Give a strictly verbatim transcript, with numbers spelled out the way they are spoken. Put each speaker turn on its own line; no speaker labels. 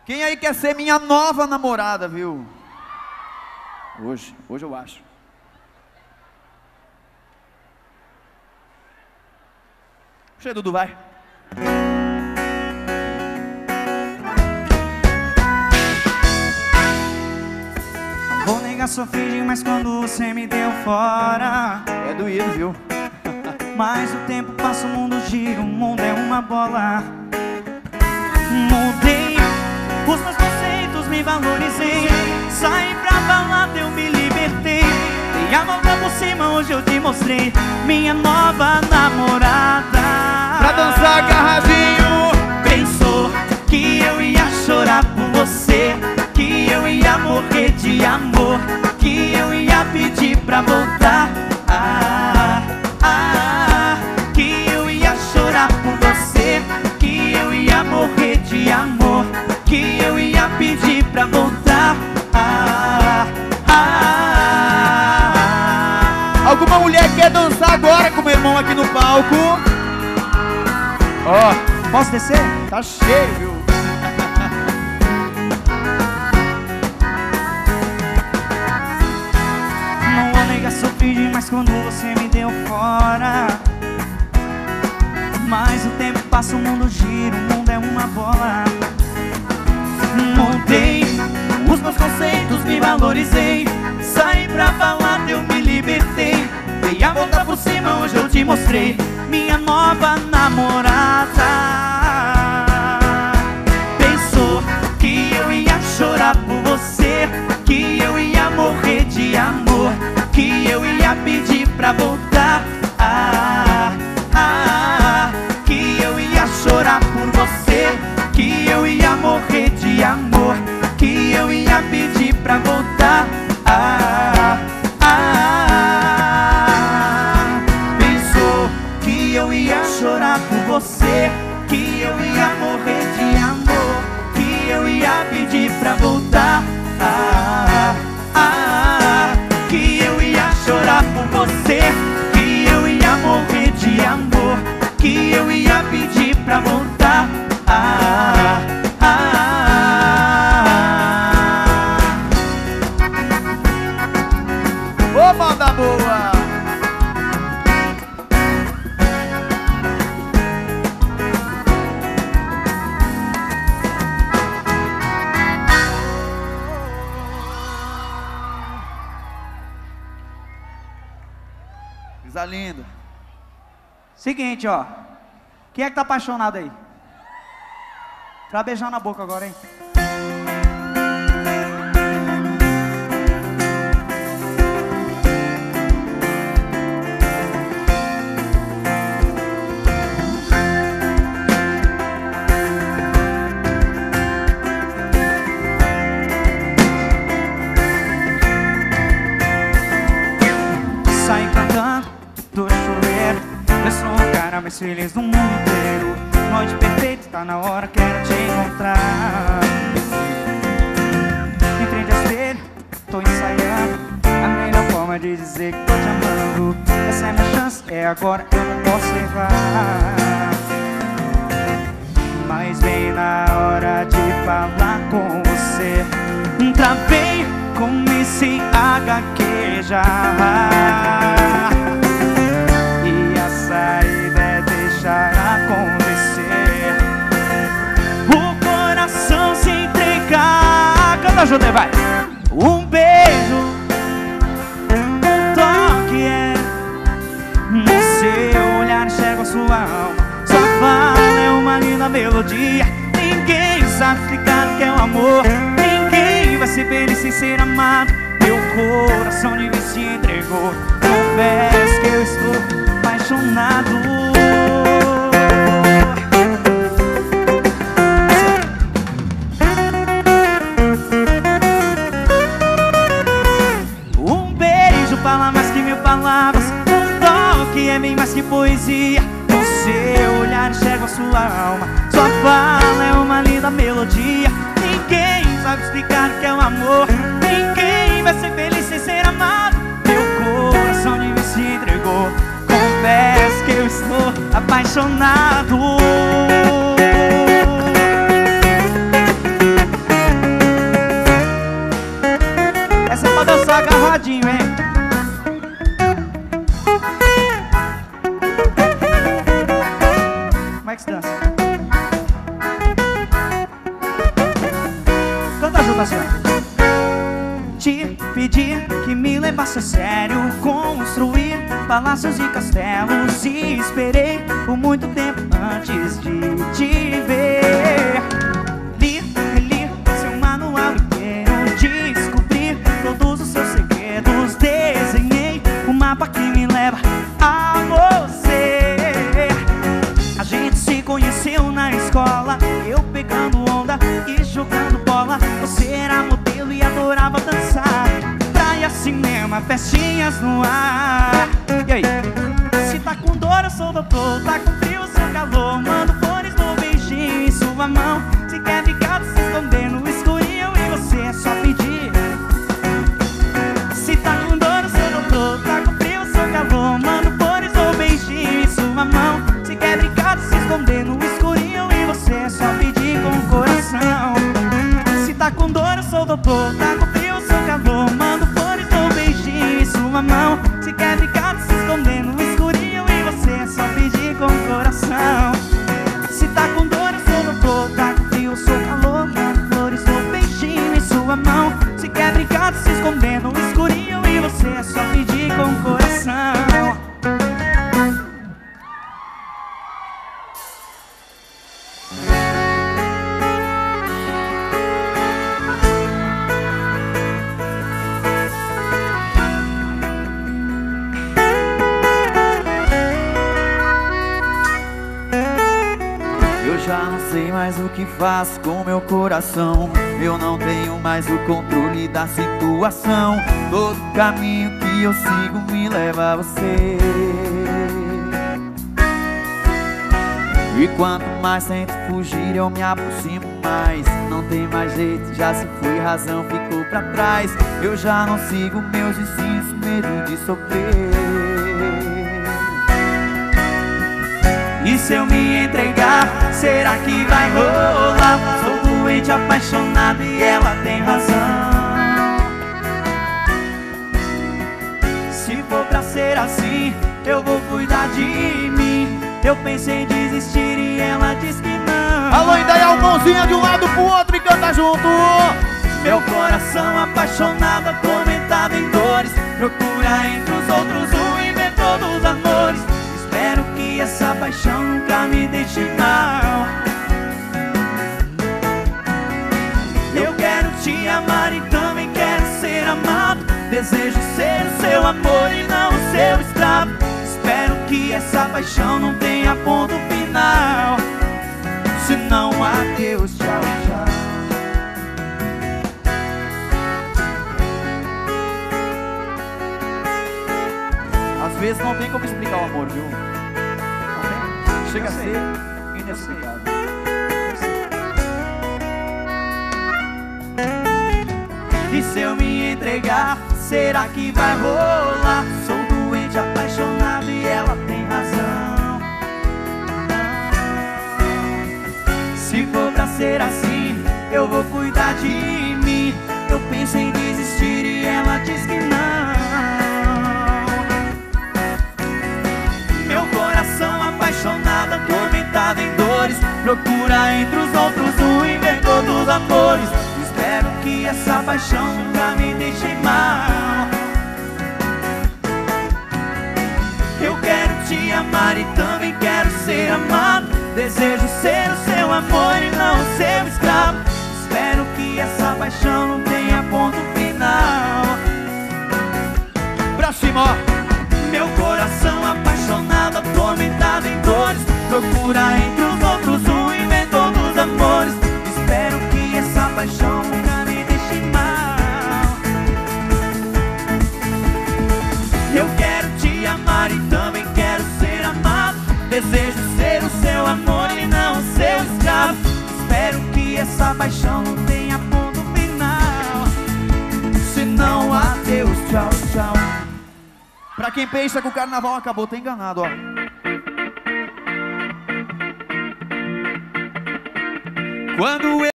Quem aí quer ser minha nova namorada, viu? Hoje, hoje eu acho. Puxa, Dudu, vai.
Não vou negar, sofri demais quando você me deu fora.
É doído, viu?
Mas o tempo passa, o mundo gira, o mundo é uma bola. Mudei os meus conceitos, me valorizei. Saí pra balada, eu me libertei. Dei a volta por cima, hoje eu te mostrei minha nova namorada.
Pra dançar agarradinho.
Pensou que eu ia chorar por você, que eu ia morrer de amor, que eu ia pedir pra voltar. Ah, ah, que eu ia chorar por você, que eu ia morrer de amor, que eu ia pedir pra voltar. Ah, ah, ah.
Alguma mulher quer dançar agora com meu irmão aqui no palco? Ó, oh,
Posso descer?
tá cheio, viu?
Não vou negar, sofri demais quando você me deu fora. Mas o tempo passa, o mundo gira, o mundo é uma bola. Montei os meus conceitos, me valorizei. Saí pra balada, eu me libertei. Dei a volta por cima, hoje eu te mostrei minha nova namorada. Pensou que eu ia chorar por você, que eu ia morrer de amor, que eu ia pedir pra voltar. Ah, ah, que eu ia chorar por você, que eu ia morrer de amor, que eu ia pedir pra voltar. Ah, ah, pensou que eu ia chorar por você, que eu ia morrer de amor, que eu ia pedir pra voltar. Ah, ah, que eu ia chorar por você, que eu ia morrer de amor, que eu ia pedir pra voltar. Ah, ah,
Ô, banda boa! Coisa linda.
Seguinte, ó. Quem é que tá apaixonado aí? Pra beijar na boca agora, hein? Saí cantando do chuveiro, eu sou o cara mais feliz do mundo inteiro. Noite perfeita, tá na hora, quero te encontrar. Em frente ao espelho, tô ensaiando a melhor forma de dizer que tô te amando. Essa é minha chance, é agora, eu não posso errar. Mas vem na hora de falar com você. Travei, comecei a gaguejar, e a saída é deixar acontecer, o coração se entregar. Canta junto aí, vai! Um beijo, um toque, é no seu olhar enxergo a sua alma. Sua fala é uma linda melodia. Ninguém sabe explicar o que é o amor. Ninguém vai ser feliz sem ser amado. Meu coração de vez se entregou. Confesso que eu estou apaixonado. Um beijo fala mais que mil palavras. Um toque é bem mais que poesia. No seu olhar enxergo a sua alma. Sua fala é uma linda melodia. Ninguém sabe explicar o que é o amor. Ninguém vai ser feliz sem ser amado. Meu coração de mim se entregou. Confesso que eu estou apaixonado. junto assim, ó. Te pedi que me levasse a sério, construir palácios e castelos, e esperei por muito tempo antes de te ver. Li, reli seu manual inteiro, descobri todos os seus segredos, desenhei um mapa que me leva a você. A gente se conheceu na escola, eu pegando onda e jogando bola. Você era modelo e adorava dançar, praia, cinema, festinhas no ar. E aí? Se tá com dor eu sou doutor, tá com frio eu sou calor, mando flores no beijinho em sua mão. Se quer ficar se esconder no escurinho e você é só pedir. Se tá com dor eu sou doutor, tá com frio eu sou calor, mando flores no beijinho em sua mão. Se quer brincar se esconder no escurinho e você é só pedir com o coração. Se tá com dor eu sou doutor, tá com frio eu sou calor, mando flores no beijinho em sua mão. Se quer brincar se esconder no escurinho e você é só pedir com o coração. Se tá com dor eu sou doutor, tá com frio eu sou calor, mando flores no beijinho em sua mão. Se quer brincar se esconder no escurinho e você é só pedir com o coração.
Já não sei mais o que faço com meu coração. Eu não tenho mais o controle da situação. Todo caminho que eu sigo me leva a você. E quanto mais tento fugir eu me aproximo mais. Não tem mais jeito, já se foi, razão ficou pra trás. Eu já não sigo meus instintos, medo de sofrer.
E se eu me entregar, será que vai rolar? Sou doente, apaixonado e ela tem razão. Se for pra ser assim, eu vou cuidar de mim. Eu pensei em desistir e ela diz que não.
Alô, Indaial, mãozinha de um lado pro outro e canta junto.
Meu coração apaixonado, atormentado em dores, procura entre os outros o inventor dos amores. Espero que essa paixão nunca me deixe mal. Eu quero te amar e também quero ser amado. Desejo ser o seu amor e não o seu escravo. Espero que essa paixão não tenha ponto final. Se não, adeus, tchau, tchau.
Às vezes não tem como explicar o amor, viu? Não tem? Chega a ser inexplicável.
E se eu me entregar, será que vai rolar? Sou doente, apaixonado e ela tem razão. Se for pra ser assim, eu vou cuidar de mim. Eu pensei em desistir e ela diz que não. Meu coração apaixonado, atormentado em dores, procura entre os outros o inventor dos amores. Espero que essa paixão nunca me deixe mal. Eu quero te amar e também quero ser amado. Desejo ser o seu amor e não o seu escravo. Espero que essa paixão não tenha ponto final.
Pra cima, ó.
Meu coração apaixonado, atormentado em dores, procura entre os outros o inventor dos amores. Espero que essa paixão nunca me deixe mal. Eu quero te amar e também quero ser amado. Desejo ser o seu amor e não o seu escravo. Espero que essa paixão não tenha ponto final. Se não, adeus, tchau, tchau.
Pra quem pensa que o carnaval acabou, tá enganado, ó. Quando eu